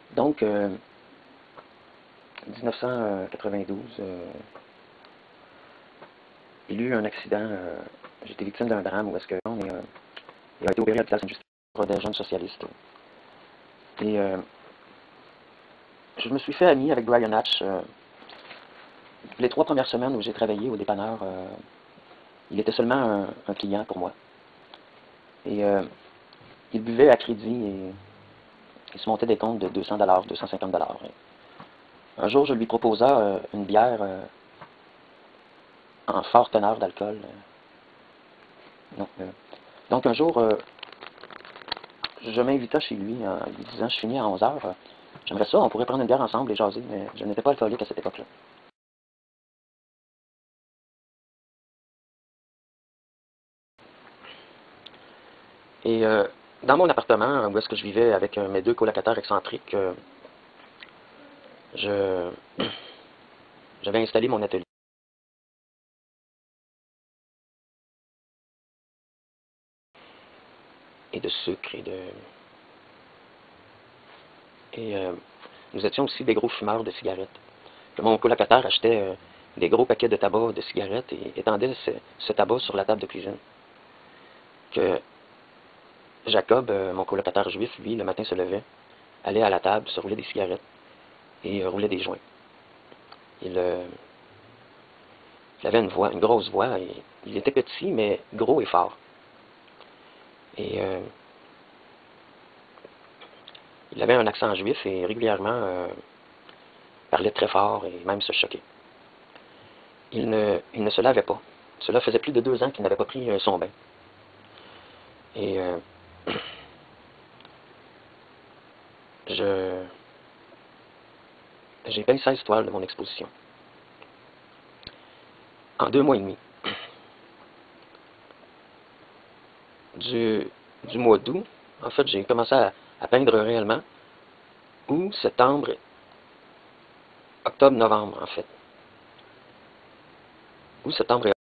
Donc, 1992, il y a eu un accident. J'ai été victime d'un drame où est-ce que il a été opéré à l'hôpital Sainte-Justine pour des jeunes socialistes. Et je me suis fait ami avec Brian Hatch. Les 3 premières semaines où j'ai travaillé au dépanneur, il était seulement un client pour moi. Et il buvait à crédit et il se montait des comptes de 200 $, 250 $. Un jour, je lui proposa une bière en fort teneur d'alcool. Donc un jour, je m'invita chez lui en lui disant, je finis à 11 heures, j'aimerais ça, on pourrait prendre une bière ensemble et jaser, mais je n'étais pas alcoolique à cette époque-là. Et dans mon appartement, où est-ce que je vivais avec mes 2 colocataires excentriques, je j'avais installé mon atelier. Et de sucre et nous étions aussi des gros fumeurs de cigarettes. Mon colocataire achetait des gros paquets de tabac de cigarettes et étendait ce tabac sur la table de cuisine. Que Jacob, mon colocataire juif, lui, le matin se levait, allait à la table, se roulait des cigarettes et roulait des joints. Il avait une grosse voix, et il était petit, mais gros et fort. Et il avait un accent juif et régulièrement parlait très fort et même se choquait. Il ne se lavait pas. Cela faisait plus de 2 ans qu'il n'avait pas pris son bain. Et j'ai peint 16 toiles de mon exposition. En 2 mois et demi. Du mois d'août, en fait, j'ai commencé à peindre réellement. Août, septembre, octobre, novembre, en fait. Août, septembre et